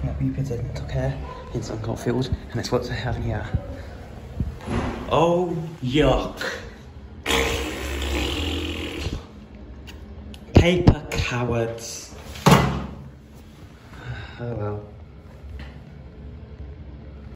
working at Bupa Dentalcare in Sutton, Coldfield, and it's what they have in here. Oh, yuck. Paper cowards. Oh well.